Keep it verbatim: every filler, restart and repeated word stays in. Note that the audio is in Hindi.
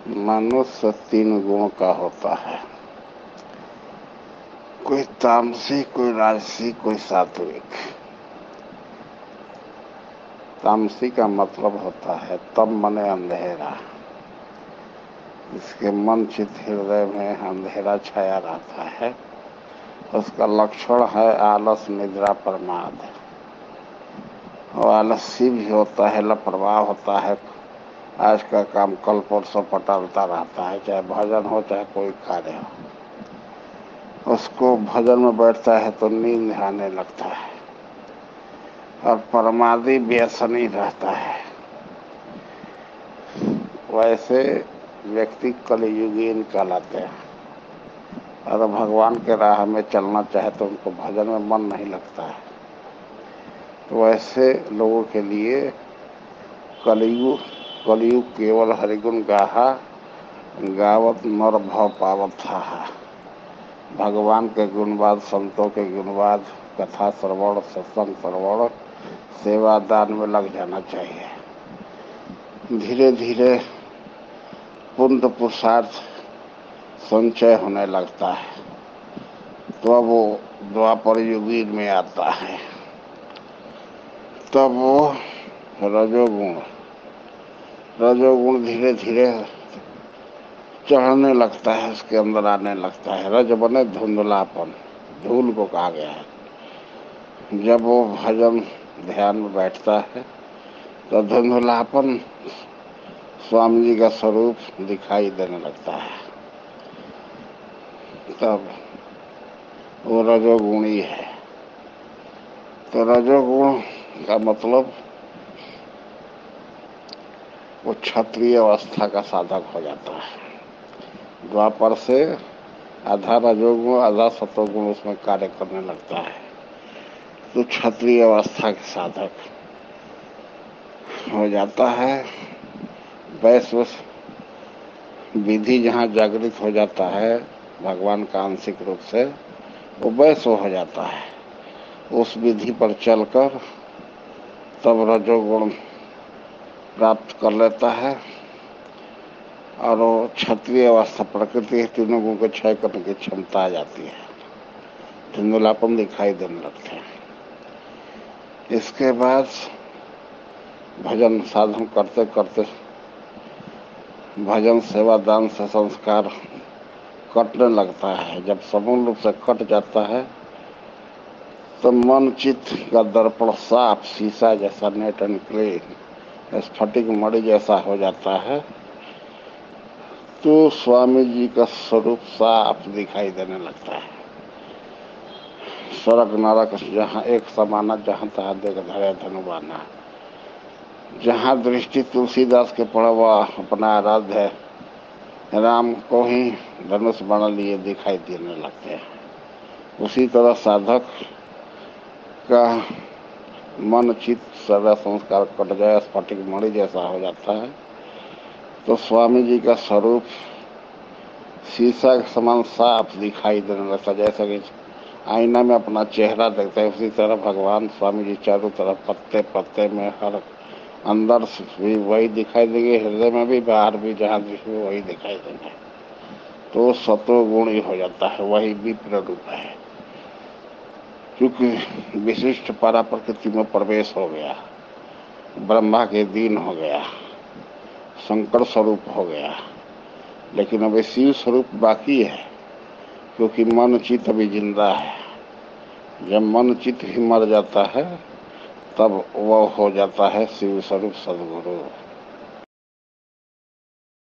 मनुष्य तीन गुण का होता है, कोई तामसिक, कोई राजसिक, कोई सात्विक। तामसिक का मतलब होता है तम मने अंधेरा, इसके मन चित्त हृदय में अंधेरा छाया रहता है। उसका लक्षण है आलस, निद्रा, प्रमाद। और आलसी भी होता है, लापरवाह होता है, आज का काम कल परसों पटालता रहता है, चाहे भजन हो चाहे कोई कार्य हो। उसको भजन में बैठता है तो नींद आने लगता है। और प्रमादी व्यसनी रहता है। वैसे व्यक्ति कलयुगीन कहलाते हैं। अगर भगवान के राह में चलना चाहे तो उनको भजन में मन नहीं लगता है। तो वैसे लोगों के लिए कलयुग कलयुग केवल हरिगुण गाहा, गावत नर भव पावत था। भगवान के गुणवाद, संतों के गुणवाद, कथा श्रवण, सत्संग श्रवण, सेवा दान में लग जाना चाहिए। धीरे धीरे पुण्य पुरुषार्थ संचय होने लगता है, तो अब वो द्वापर युग में आता है। तब वो रजोगुण रजोगुण धीरे धीरे चढ़ने लगता है, उसके अंदर आने लगता है। रज बने धुंधलापन, धूल को कहा गया है। जब वो भजन ध्यान में बैठता है तो धुंधलापन स्वामी जी का स्वरूप दिखाई देने लगता है। तब वो रजोगुणी है। तो रजोगुण का मतलब वो क्षत्रिय अवस्था का साधक हो जाता है। द्वापर से आधा रजोगुण आधा सतोगुण उसमें कार्य करने लगता है, तो क्षत्रिय अवस्था के साधक हो जाता है। वैश्व विधि जहाँ जागृत हो जाता है भगवान का आंशिक रूप से, वो वैश्व हो जाता है। उस विधि पर चलकर तब रजोगुण प्राप्त कर लेता है और वो क्षत्रिय अवस्था, प्रकृति के तीनों गुण को क्षय करने की क्षमता आ जाती है। धुंधलापन दिखाई देने लगते हैं। इसके बाद भजन साधन करते करते भजन सेवा दान से संस्कार कटने लगता है। जब समूल रूप से कट जाता है तो मन चित्त का दर्पण साफ शीशा जैसा, नेट एंड क्लीन, स्फटिक मणि जैसा हो जाता है। तो स्वामी जी का स्वरूप साफ दिखाई देने लगता है। स्वर्ग नरक जहाँ एक समाना, जहाँ तहाँ देख धरे धनुबाना। जहाँ दृष्टि तुलसीदास के पड़ा हुआ अपना आराध्य है राम को ही धनुष बना लिए दिखाई देने लगते हैं। उसी तरह साधक का मन चित्त सर्व संस्कार कट जाए, स्फटिक मणि जैसा हो जाता है। तो स्वामी जी का स्वरूप शीशा के समान साफ दिखाई देने लगता, जैसा कि आईना में अपना चेहरा देखता है। उसी तरह भगवान स्वामी जी चारों तरफ पत्ते पत्ते में, हर अंदर भी वही दिखाई देंगे, हृदय में भी, बाहर भी, जहाँ भी वही दिखाई देंगे। तो सतोगुणी हो जाता है, वही विप्र रूप है। क्योंकि विशिष्ट परा प्रकृति में प्रवेश हो गया, ब्रह्मा के दीन हो गया, शंकर स्वरूप हो गया। लेकिन अब शिव स्वरूप बाकी है, क्योंकि मन चित्त अभी जिंदा है। जब मन चित्त ही मर जाता है तब वह हो जाता है शिव स्वरूप सदगुरु।